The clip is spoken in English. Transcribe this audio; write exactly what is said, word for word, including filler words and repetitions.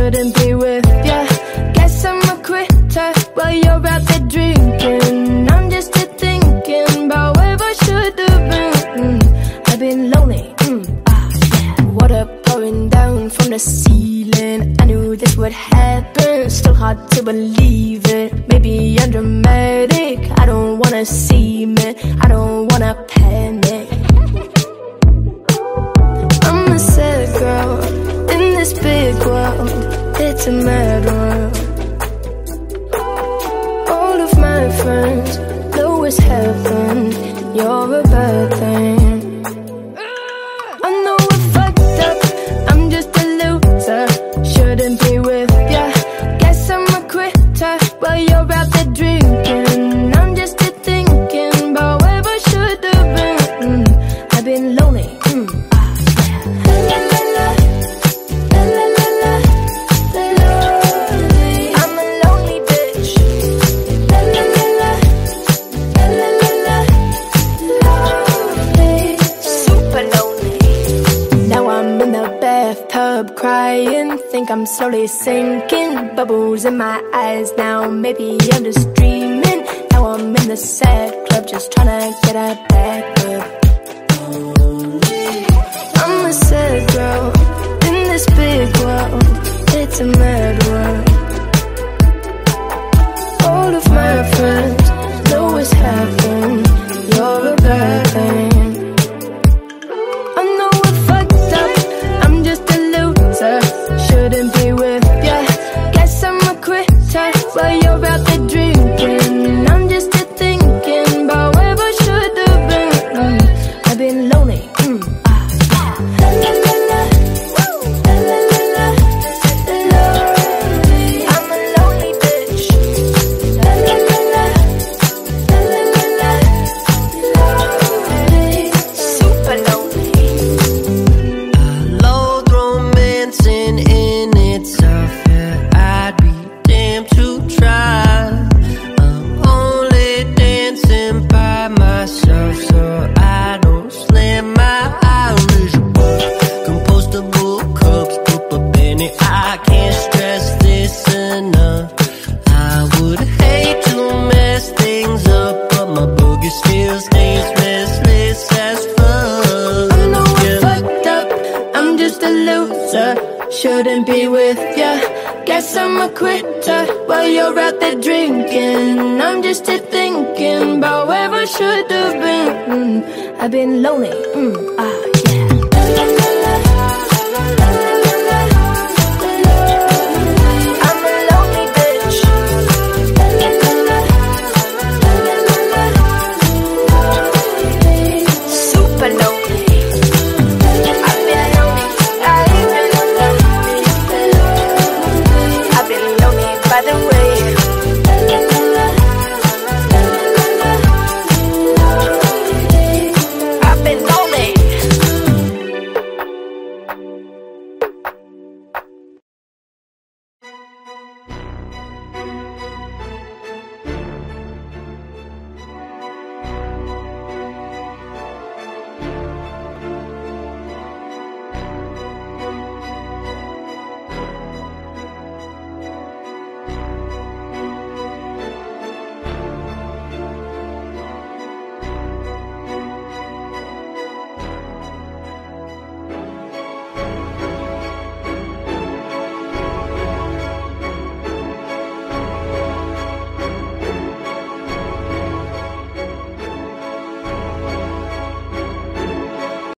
shouldn't be with ya. Guess I'm a quitter while you're out there drinking. I'm just here thinking about where I should have been. mm. I've been lonely, mm, ah, yeah. Water pouring down from the ceiling. I knew this would happen, still hard to believe it. Maybe I'm dramatic, I don't wanna see me, I don't wanna panic. I'm a sad girl in this big world, it's a mad world. All of my friends know it's heaven, you're a bad thing. I know I fucked up, I'm just a loser, shouldn't be with ya. Guess I'm a quitter while you're out there drinking. I'm just here thinking about where I should have been. mm. I've been lonely, mm, ah, yeah. La, la, la, la, la, la, la, la, lonely. I'm a lonely bitch. La, la, la, la, la, la, la, la, lonely. Super lonely. Now I'm in the bathtub crying, think I'm slowly sinking. Bubbles in my eyes now, maybe I'm just dreaming. Now I'm in the sad club, just tryna get a back up. I'm a sad girl in this big world, it's a mad world. All of my friends know it's happened, you're a bad thing. I know I fucked up, I'm just a loser, shouldn't be with ya. Guess I'm a quitter while you're out there drinking. I'm just here thinking about where I should have been. mm. I've been lonely, mm, ah, yeah. La, la, la, la, la, la, la, la, lonely. I'm a lonely bitch. La, la, la, la, la, la, la, la, lonely. Super lonely. I loathe romancing in itself, yeah, I'd be damned to try. I'm only dancing by myself, so I don't slam my Irish bar. Compostable cups, put a BENEE. I can't stress this enough. I would hate to mess things up, but my boogie still stays restless as fuck. I know I Yeah. fucked up, I'm just a loser, shouldn't be with ya. Guess I'm a quitter while you're out there drinking. I'm just here thinking about where I should have been. mm. I've been lonely, mm, ah,